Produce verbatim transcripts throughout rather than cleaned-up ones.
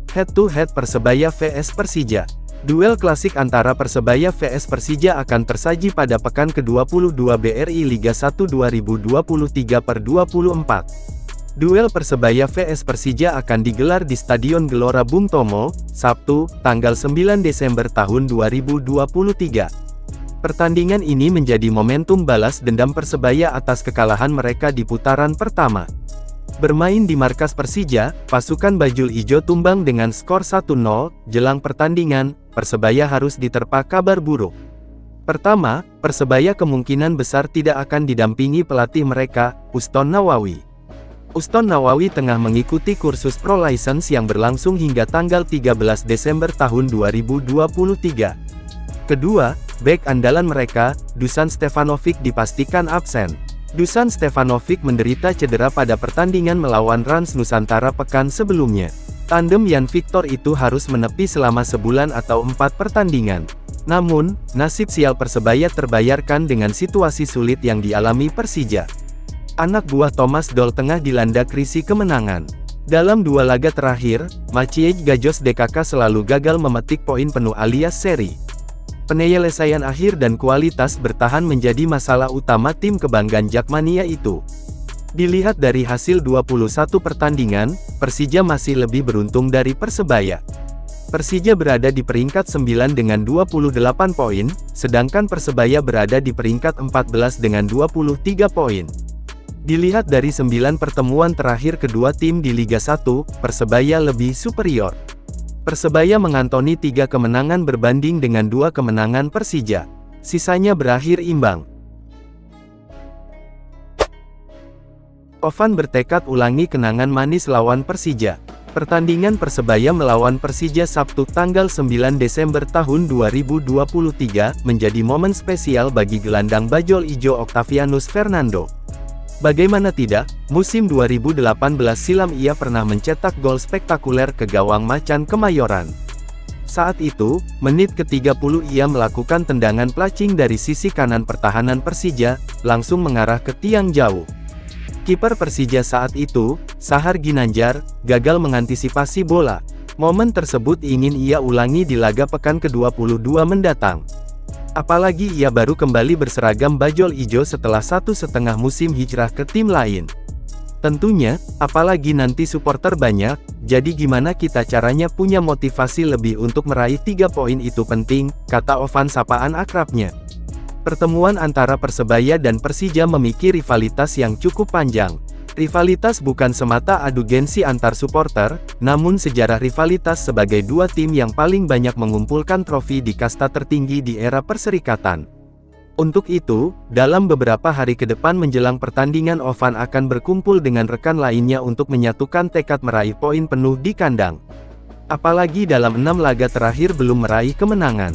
Head to head Persebaya vs Persija. Duel klasik antara Persebaya vs Persija akan tersaji pada pekan ke dua puluh dua B R I Liga satu dua ribu dua puluh tiga per dua puluh empat. Duel Persebaya vs Persija akan digelar di Stadion Gelora Bung Tomo, Sabtu, tanggal sembilan Desember tahun dua ribu dua puluh tiga. Pertandingan ini menjadi momentum balas dendam Persebaya atas kekalahan mereka di putaran pertama. Bermain di markas Persija, pasukan Bajul Ijo tumbang dengan skor satu nol, jelang pertandingan, Persebaya harus diterpa kabar buruk. Pertama, Persebaya kemungkinan besar tidak akan didampingi pelatih mereka, Uston Nawawi. Uston Nawawi tengah mengikuti kursus Pro License yang berlangsung hingga tanggal tiga belas Desember tahun dua ribu dua puluh tiga. Kedua, bek andalan mereka, Dusan Stefanovic dipastikan absen. Dusan Stefanovic menderita cedera pada pertandingan melawan Rans Nusantara pekan sebelumnya. Tandem Yan Victor itu harus menepi selama sebulan atau empat pertandingan. Namun, nasib sial Persebaya terbayarkan dengan situasi sulit yang dialami Persija. Anak buah Thomas Doll tengah dilanda krisis kemenangan. Dalam dua laga terakhir, Maciej Gajos D K K selalu gagal memetik poin penuh alias seri. Penyelesaian akhir dan kualitas bertahan menjadi masalah utama tim kebanggaan Jakmania itu. Dilihat dari hasil dua puluh satu pertandingan, Persija masih lebih beruntung dari Persebaya. Persija berada di peringkat sembilan dengan dua puluh delapan poin, sedangkan Persebaya berada di peringkat empat belas dengan dua puluh tiga poin. Dilihat dari sembilan pertemuan terakhir kedua tim di Liga satu, Persebaya lebih superior. Persebaya mengantoni tiga kemenangan berbanding dengan dua kemenangan Persija. Sisanya berakhir imbang. Ovan bertekad ulangi kenangan manis lawan Persija. Pertandingan Persebaya melawan Persija Sabtu tanggal sembilan Desember tahun dua ribu dua puluh tiga menjadi momen spesial bagi gelandang Bajul Ijo Octavianus Fernando. Bagaimana tidak, musim dua ribu delapan belas silam ia pernah mencetak gol spektakuler ke gawang Macan Kemayoran. Saat itu, menit ke tiga puluh ia melakukan tendangan placing dari sisi kanan pertahanan Persija, langsung mengarah ke tiang jauh. Kiper Persija saat itu, Sahar Ginanjar, gagal mengantisipasi bola. Momen tersebut ingin ia ulangi di laga pekan ke dua puluh dua mendatang. Apalagi ia baru kembali berseragam Bajul Ijo setelah satu setengah musim hijrah ke tim lain. Tentunya, apalagi nanti supporter banyak, jadi gimana kita caranya punya motivasi lebih untuk meraih tiga poin itu penting, kata Ovan sapaan akrabnya. Pertemuan antara Persebaya dan Persija memiliki rivalitas yang cukup panjang. Rivalitas bukan semata adu gengsi antar supporter, namun sejarah rivalitas sebagai dua tim yang paling banyak mengumpulkan trofi di kasta tertinggi di era perserikatan. Untuk itu, dalam beberapa hari ke depan menjelang pertandingan Ovan akan berkumpul dengan rekan lainnya untuk menyatukan tekad meraih poin penuh di kandang. Apalagi dalam enam laga terakhir belum meraih kemenangan.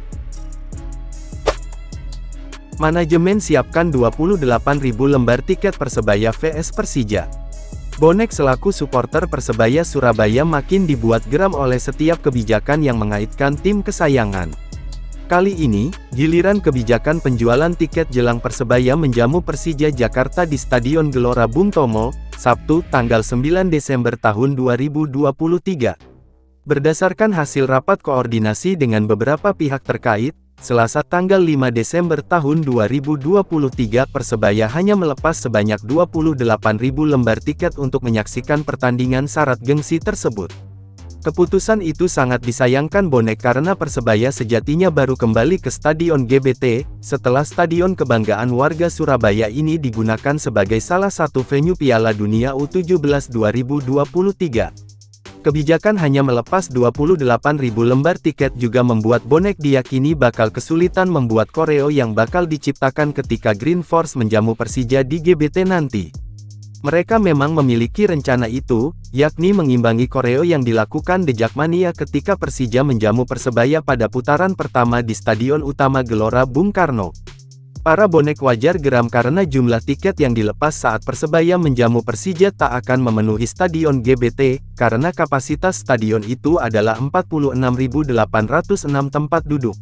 Manajemen siapkan dua puluh delapan ribu lembar tiket Persebaya vs Persija. Bonek selaku supporter Persebaya Surabaya makin dibuat geram oleh setiap kebijakan yang mengaitkan tim kesayangan. Kali ini, giliran kebijakan penjualan tiket jelang Persebaya menjamu Persija Jakarta di Stadion Gelora Bung Tomo, Sabtu, tanggal sembilan Desember tahun dua ribu dua puluh tiga. Berdasarkan hasil rapat koordinasi dengan beberapa pihak terkait, Selasa tanggal lima Desember tahun dua ribu dua puluh tiga Persebaya hanya melepas sebanyak dua puluh delapan ribu lembar tiket untuk menyaksikan pertandingan syarat gengsi tersebut. Keputusan itu sangat disayangkan bonek karena Persebaya sejatinya baru kembali ke Stadion G B T, setelah Stadion Kebanggaan Warga Surabaya ini digunakan sebagai salah satu venue Piala Dunia U tujuh belas dua ribu dua puluh tiga. Kebijakan hanya melepas dua puluh delapan ribu lembar tiket juga membuat bonek diyakini bakal kesulitan membuat koreo yang bakal diciptakan ketika Green Force menjamu Persija di G B T nanti. Mereka memang memiliki rencana itu, yakni mengimbangi koreo yang dilakukan The Jakmania ketika Persija menjamu Persebaya pada putaran pertama di Stadion Utama Gelora Bung Karno. Para bonek wajar geram karena jumlah tiket yang dilepas saat Persebaya menjamu Persija tak akan memenuhi Stadion G B T, karena kapasitas stadion itu adalah empat puluh enam ribu delapan ratus enam tempat duduk.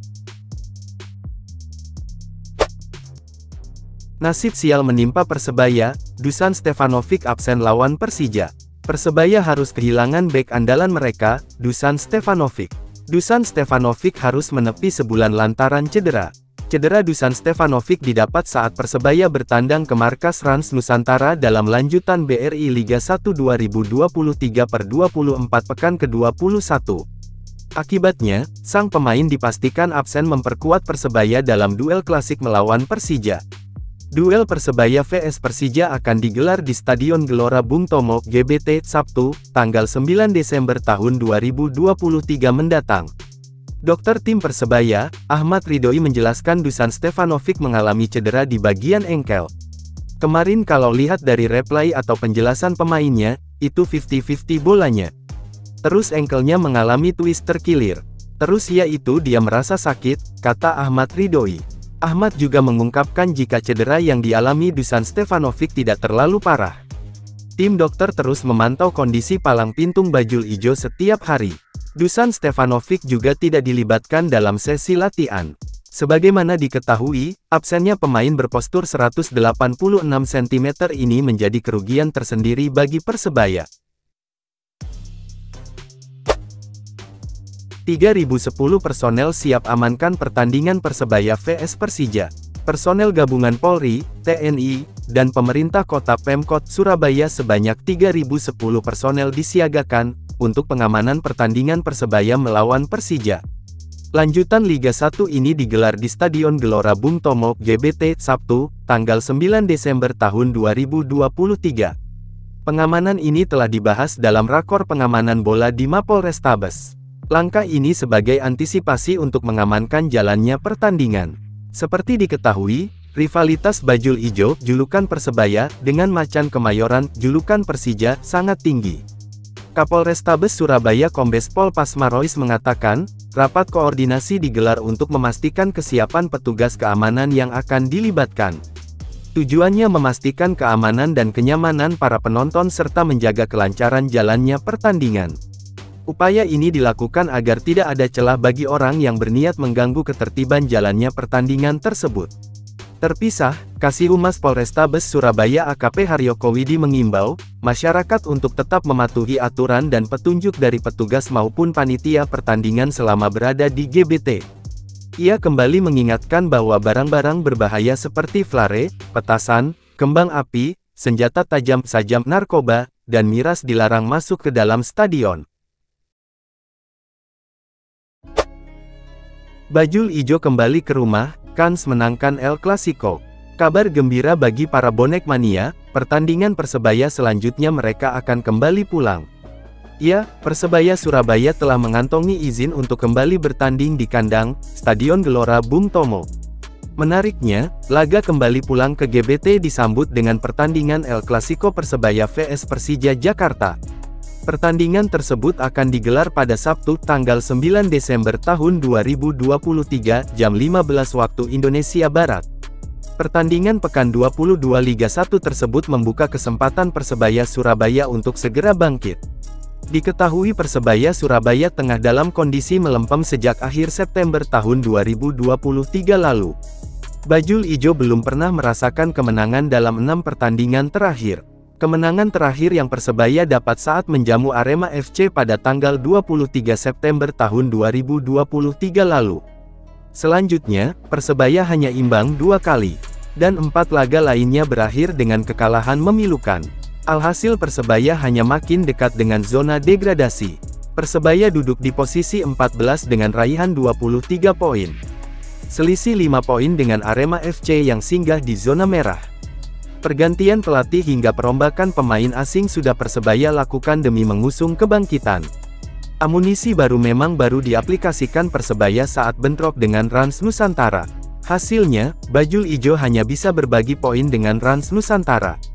Nasib sial menimpa Persebaya, Dusan Stefanovic absen lawan Persija. Persebaya harus kehilangan bek andalan mereka, Dusan Stefanovic. Dusan Stefanovic harus menepi sebulan lantaran cedera. Cedera Dusan Stefanovic didapat saat Persebaya bertandang ke markas Rans Nusantara dalam lanjutan B R I Liga satu dua ribu dua puluh tiga per dua puluh empat pekan ke dua puluh satu. Akibatnya, sang pemain dipastikan absen memperkuat Persebaya dalam duel klasik melawan Persija. Duel Persebaya vs Persija akan digelar di Stadion Gelora Bung Tomo, G B T, Sabtu, tanggal sembilan Desember tahun dua ribu dua puluh tiga mendatang. Dokter tim Persebaya, Ahmad Ridhoi menjelaskan Dusan Stefanovic mengalami cedera di bagian engkel. Kemarin kalau lihat dari replay atau penjelasan pemainnya, itu lima puluh lima puluh bolanya. Terus engkelnya mengalami twister kilir. Terus ya itu dia merasa sakit, kata Ahmad Ridhoi. Ahmad juga mengungkapkan jika cedera yang dialami Dusan Stefanovic tidak terlalu parah. Tim dokter terus memantau kondisi palang pintung bajul ijo setiap hari. Dusan Stefanovic juga tidak dilibatkan dalam sesi latihan. Sebagaimana diketahui, absennya pemain berpostur seratus delapan puluh enam sentimeter ini menjadi kerugian tersendiri bagi Persebaya. tiga ribu sepuluh personel siap amankan pertandingan Persebaya vs Persija. Personel gabungan Polri, T N I, dan pemerintah kota Pemkot Surabaya sebanyak tiga ribu sepuluh personel disiagakan untuk pengamanan pertandingan Persebaya melawan Persija. Lanjutan Liga satu ini digelar di Stadion Gelora Bung Tomo, G B T, Sabtu, tanggal sembilan Desember tahun dua ribu dua puluh tiga. Pengamanan ini telah dibahas dalam rakor pengamanan bola di Mapolrestabes. Langkah ini sebagai antisipasi untuk mengamankan jalannya pertandingan. Seperti diketahui, rivalitas bajul ijo, julukan Persebaya, dengan Macan Kemayoran, julukan Persija, sangat tinggi. Kapolrestabes Surabaya Kombes Pol Pasmarois mengatakan, rapat koordinasi digelar untuk memastikan kesiapan petugas keamanan yang akan dilibatkan. Tujuannya memastikan keamanan dan kenyamanan para penonton serta menjaga kelancaran jalannya pertandingan. Upaya ini dilakukan agar tidak ada celah bagi orang yang berniat mengganggu ketertiban jalannya pertandingan tersebut. Terpisah, Kasihumas Polrestabes Surabaya A K P Haryoko Widi mengimbau masyarakat untuk tetap mematuhi aturan dan petunjuk dari petugas maupun panitia pertandingan selama berada di G B T. Ia kembali mengingatkan bahwa barang-barang berbahaya seperti flare, petasan, kembang api, senjata tajam, sajam, narkoba, dan miras dilarang masuk ke dalam stadion. Bajul ijo kembali ke rumah, Kans menangkan El Clasico. Kabar gembira bagi para bonek mania, pertandingan Persebaya selanjutnya mereka akan kembali pulang. Ya, Persebaya Surabaya telah mengantongi izin untuk kembali bertanding di kandang, Stadion Gelora Bung Tomo. Menariknya, laga kembali pulang ke G B T disambut dengan pertandingan El Clasico Persebaya vs Persija Jakarta. Pertandingan tersebut akan digelar pada Sabtu, tanggal sembilan Desember tahun dua ribu dua puluh tiga, jam lima belas waktu Indonesia Barat. Pertandingan pekan dua puluh dua Liga satu tersebut membuka kesempatan Persebaya Surabaya untuk segera bangkit. Diketahui Persebaya Surabaya tengah dalam kondisi melempem sejak akhir September tahun dua ribu dua puluh tiga lalu. Bajul ijo belum pernah merasakan kemenangan dalam enam pertandingan terakhir. Kemenangan terakhir yang Persebaya dapat saat menjamu Arema F C pada tanggal dua puluh tiga September tahun dua ribu dua puluh tiga lalu. Selanjutnya, Persebaya hanya imbang dua kali, dan empat laga lainnya berakhir dengan kekalahan memilukan. Alhasil Persebaya hanya makin dekat dengan zona degradasi. Persebaya duduk di posisi empat belas dengan raihan dua puluh tiga poin. Selisih lima poin dengan Arema F C yang singgah di zona merah. Pergantian pelatih hingga perombakan pemain asing sudah Persebaya lakukan demi mengusung kebangkitan. Amunisi baru memang baru diaplikasikan Persebaya saat bentrok dengan Rans Nusantara. Hasilnya, bajul ijo hanya bisa berbagi poin dengan Rans Nusantara.